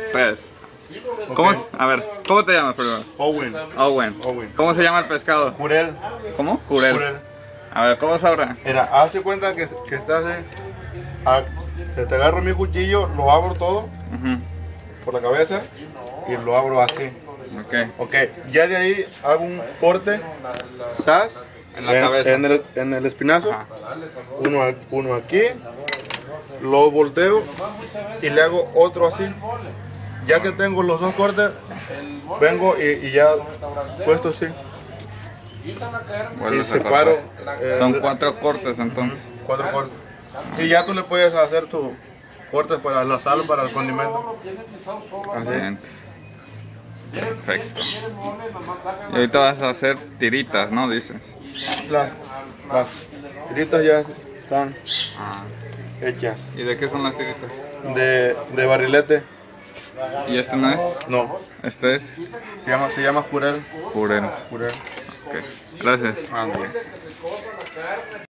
Pez. ¿Cómo es? A ver, ¿cómo te llamas primero? Owen. Owen. Owen. ¿Cómo se llama el pescado? Jurel. ¿Cómo? Jurel. Jurel. A ver, ¿cómo sabrá? Mira, hazte cuenta que estás te agarro mi cuchillo, lo abro todo Ujú. por la cabeza y lo abro así. Ok. Ok, ya de ahí hago un corte, sas, En la cabeza. en el espinazo, Ajá. uno aquí, lo volteo y le hago otro así. Ya que tengo los dos cortes, vengo y ya puesto así. Y Vuelves a separo. cortar. Son 4 cortes entonces. 4 cortes. Y ya tú le puedes hacer tus cortes para la sal, para el condimento. Así. Bien. Perfecto. Y ahorita vas a hacer tiritas, ¿no? Dices. Las tiritas ya están Ah. hechas. ¿Y de qué son las tiritas? De barrilete. ¿Y este no es? No, Este es se llama jurel. jurel. Jurel. Ok. Gracias. Ándale.